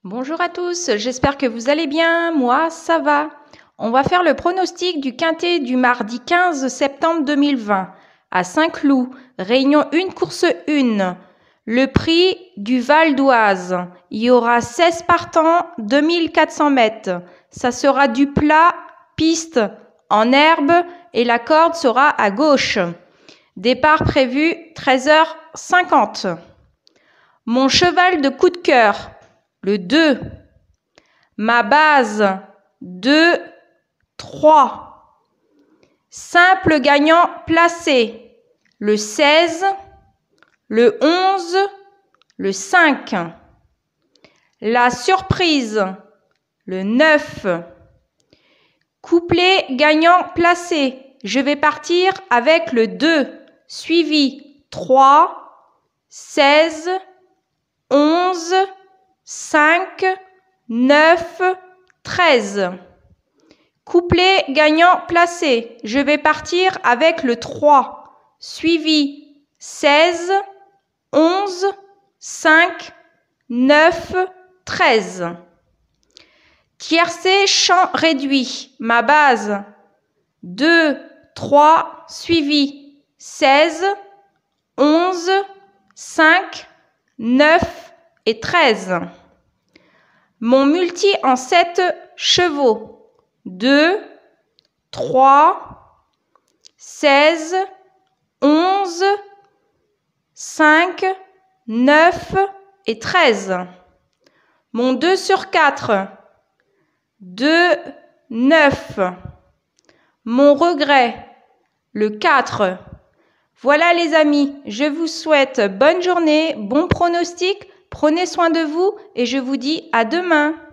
Bonjour à tous, j'espère que vous allez bien. Moi, ça va. On va faire le pronostic du quintet du mardi 15 septembre 2020 à Saint-Cloud, Réunion 1, course 1. Le prix du Val d'Oise. Il y aura 16 partants, 2400 mètres. Ça sera du plat, piste, en herbe et la corde sera à gauche. Départ prévu 13h50. Mon cheval de coup de cœur. Le 2, ma base, 2, 3. Simple gagnant placé, le 16, le 11, le 5. La surprise, le 9. Couplet gagnant placé, je vais partir avec le 2, suivi 3, 16, 11, 5, 9, 13. Couplet gagnant placé. Je vais partir avec le 3, suivi 16, 11, 5, 9, 13. Tiercé chant réduit. Ma base 2, 3, suivi 16, 11, 5, 9 et 13. Mon multi en 7 chevaux. 2, 3, 16, 11, 5, 9 et 13. Mon 2 sur 4. 2, 9. Mon regret. Le 4. Voilà les amis, je vous souhaite bonne journée, bon pronostic. Prenez soin de vous et je vous dis à demain.